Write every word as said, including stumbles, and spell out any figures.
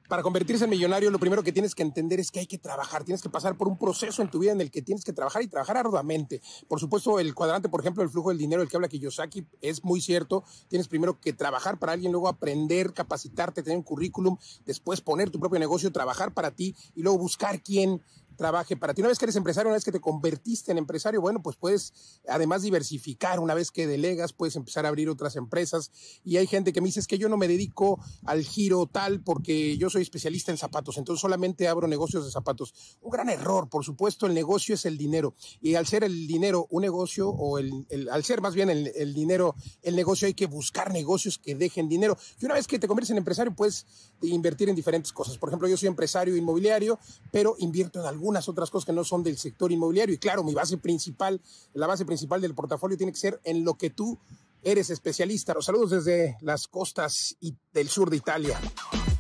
Para convertirse en millonario, lo primero que tienes que entender es que hay que trabajar, tienes que pasar por un proceso en tu vida en el que tienes que trabajar y trabajar arduamente. Por supuesto, el cuadrante, por ejemplo, el flujo del dinero del que habla Kiyosaki es muy cierto. Tienes primero que trabajar para alguien, luego aprender, capacitarte, tener un currículum, después poner tu propio negocio, trabajar para ti y luego buscar quién trabaje para ti. Una vez que eres empresario, una vez que te convertiste en empresario, bueno, pues puedes además diversificar. Una vez que delegas, puedes empezar a abrir otras empresas. Y hay gente que me dice, es que yo no me dedico al giro tal porque yo soy especialista en zapatos, entonces solamente abro negocios de zapatos. Un gran error. Por supuesto, el negocio es el dinero. Y al ser el dinero un negocio, o el, el al ser más bien el, el dinero el negocio, hay que buscar negocios que dejen dinero. Y una vez que te conviertes en empresario, puedes invertir en diferentes cosas. Por ejemplo, yo soy empresario inmobiliario, pero invierto en algún algunas otras cosas que no son del sector inmobiliario. Y claro, mi base principal, la base principal del portafolio tiene que ser en lo que tú eres especialista. Los saludos desde las costas y del sur de Italia.